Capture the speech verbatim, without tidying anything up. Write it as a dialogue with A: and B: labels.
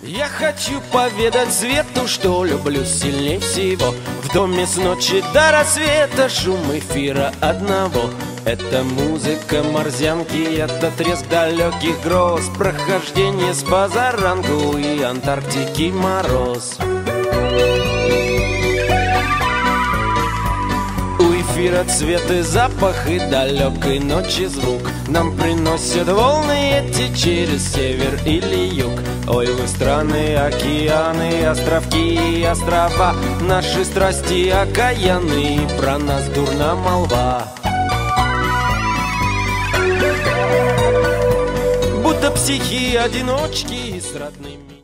A: Я хочу поведать свету, что люблю сильнее всего. В доме с ночи до рассвета шум эфира одного. Это музыка морзянки, это треск далеких гроз, прохождение с позаранку и Антарктики мороз. У эфира цвет и запах и далекой ночи звук нам приносят волны эти через север или юг. Ой, вы страны, океаны, островки и острова, наши страсти окаянные, про нас дурна молва. Будто психи-одиночки с родными.